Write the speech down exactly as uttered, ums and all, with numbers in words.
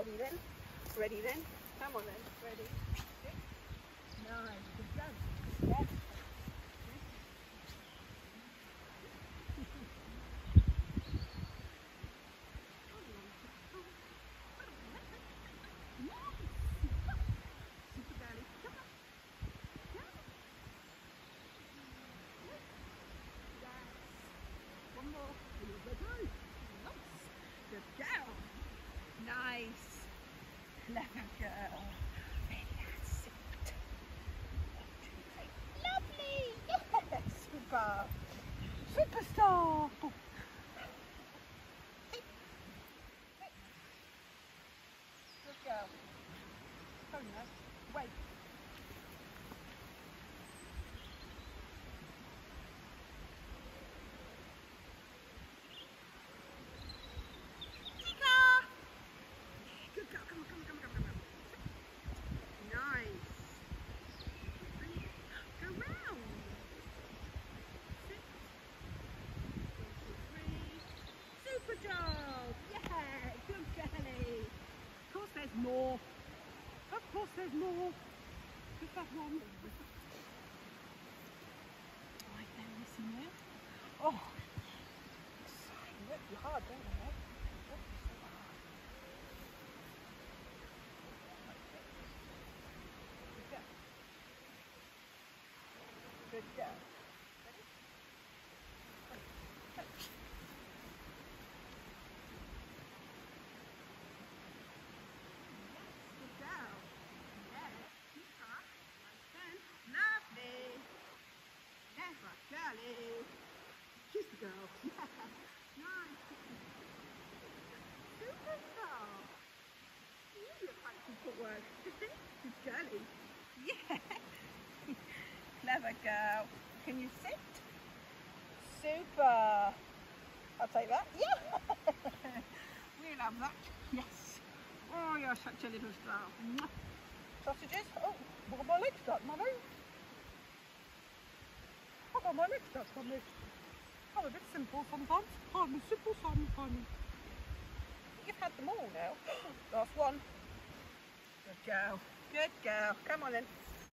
Ready then? Ready then? Come on then. Ready? Nice. Good job. Yes. Good girl. Nice. Clever girl. That's it. Lovely. Yes. Super. Superstar. Good girl. Oh no. Wait. Good job! Yeah! Good girly! Of course there's more! Of course there's more! Just that one. Right then, listen there. Oh! Exciting! Work you hard, don't they? Work you so hard. Good girl. Good girl. Ready? Go. Girly. Kiss the girl. Nice. Superstar. You look like some footwork. Good girly. Yeah. Clever girl. Can you sit? Super. I'll take that. Yeah. We'll have that. Yes. Oh, you're such a little star. Sausages. Oh, what have my legs done, Mummy? Oh, my legs that's my legs. I'm a bit simple sometimes. I'm a simple sometimes. You've had them all now. Last one. Good girl. Good girl. Come on then.